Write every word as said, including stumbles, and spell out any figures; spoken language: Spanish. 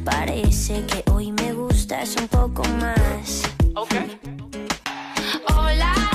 parece que hoy me gustas un poco más. Okay. Hola.